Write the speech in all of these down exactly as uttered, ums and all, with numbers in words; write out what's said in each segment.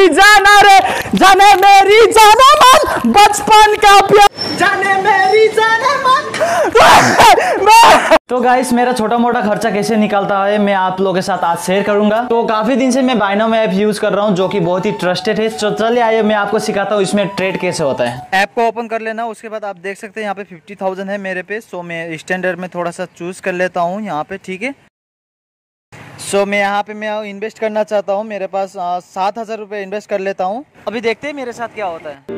नहीं जाना रे, जाने मेरी जाने मन बचपन का प्यार, जाने मेरी जाने मन। तो गाइस मेरा छोटा मोटा खर्चा कैसे निकलता है मैं आप लोगों के साथ आज शेयर करूंगा। तो काफी दिन से मैं बाइनोम ऐप यूज कर रहा हूं जो कि बहुत ही ट्रस्टेड है। तो चलिए आइए मैं आपको सिखाता हूं इसमें ट्रेड कैसे होता है। ऐप को ओपन कर लेना, उसके बाद आप देख सकते हैं यहाँ पे फिफ्टी थाउजेंड है मेरे पे। सो मैं स्टैंडर्ड में थोड़ा सा चूज कर लेता हूँ यहाँ पे, ठीक है। सो मैं यहाँ पे मैं इन्वेस्ट करना चाहता हूँ, मेरे पास सात हजार रुपये इन्वेस्ट कर लेता हूँ। अभी देखते हैं मेरे साथ क्या होता है।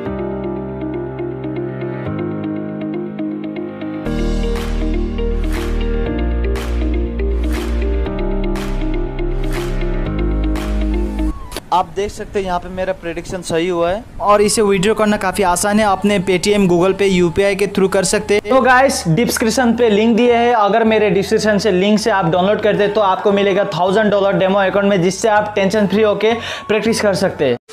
आप देख सकते हैं यहाँ पे मेरा प्रेडिक्शन सही हुआ है और इसे विड्रॉ करना काफी आसान है। अपने पेटीएम, गूगल पे, यूपीआई के थ्रू कर सकते हैं। तो गाइस डिस्क्रिप्शन पे लिंक दिए है, अगर मेरे डिस्क्रिप्शन से लिंक से आप डाउनलोड करते तो आपको मिलेगा थाउजेंड डॉलर डेमो अकाउंट में, जिससे आप टेंशन फ्री होके प्रैक्टिस कर सकते हैं।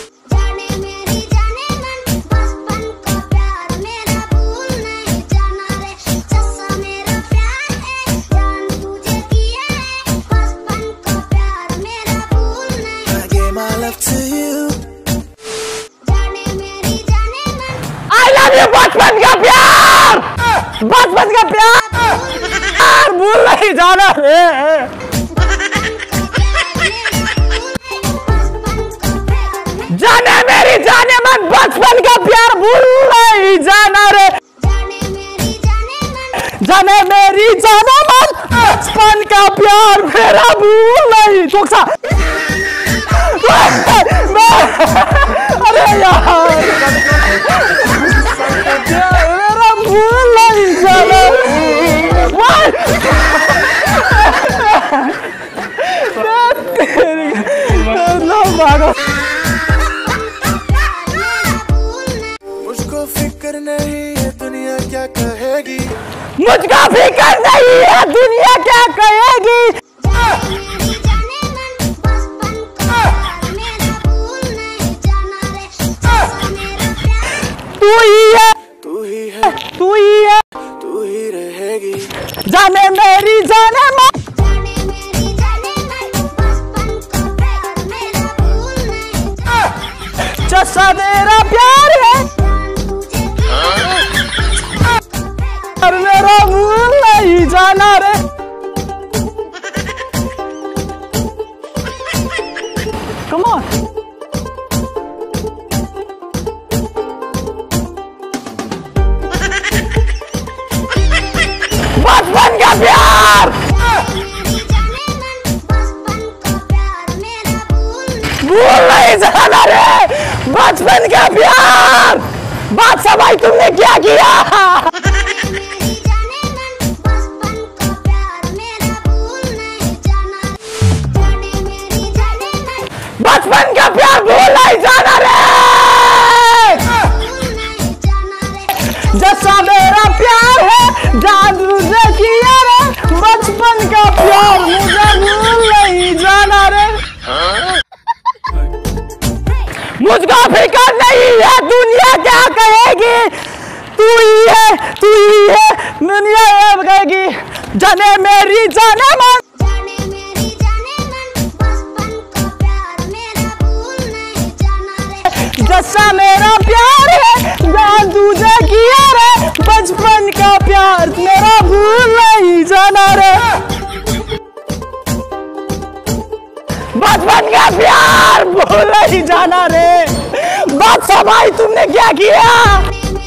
बचपन का प्यार, बचपन का प्यार भूल नहीं जाना रे, जाने मेरी जाने मन बचपन का प्यार भूल नहीं जाना रे, जाने मेरी जाने मन बचपन का प्यार मेरा भूल नहीं। चौकसा अरे यार मेरा भूल नहीं जाना। मुझको फिक्र नहीं है दुनिया क्या कहेगी, मुझको फिक्र नहीं है दुनिया क्या कहेगी। तू ही है, तू ही है, तू ही है, तू ही रहेगी, जाने मेरी जाने मन, जैसा तेरा प्यार है और मेरा भूल नहीं जाना रे। Come on. बचपन का प्यार भूल नहीं जाना रे, बचपन का प्यार। बादशाह भाई तुमने क्या किया? बचपन का प्यार भूल नहीं जाना रे, जैसा मेरा प्यार है जादू से किया रे, बचपन का प्यार मुझे भूल नहीं जाना रे। मुझको फिक्र नहीं है दुनिया क्या कहेगी, तू ही है, तू ही है, दुनिया ये कहेगी, जाने मेरी जाने मन, जैसा मेरा प्यार है जादू से किया रे, बचपन का प्यार मेरा भूल नहीं जाना रे, बचपन का प्यार भूल नहीं जाना रे। बादशाह भाई तुमने क्या किया?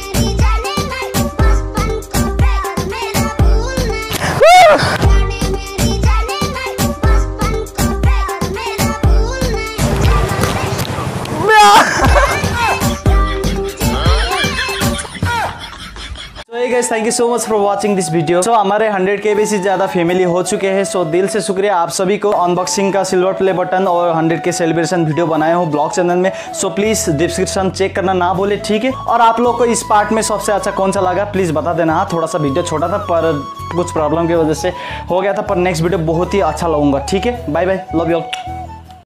Thank you so much for watching this video. So हमारे हंड्रेड के भी से ज्यादा फैमिली हो चुके हैं। सो so, दिल से शुक्रिया आप सभी को। अनबॉक्सिंग का सिल्वर प्ले बटन और हंड्रेड के सेलिब्रेशन वीडियो बनाए हो ब्लॉग चैनल में। So so, please description check करना ना भूले, ठीक है। और आप लोग को इस पार्ट में सबसे अच्छा कौन सा लगा प्लीज बता देना। हाँ थोड़ा सा वीडियो छोटा था पर कुछ प्रॉब्लम की वजह से हो गया था, पर नेक्स्ट वीडियो बहुत ही अच्छा लगूंगा, ठीक है। Bye bye, love you all.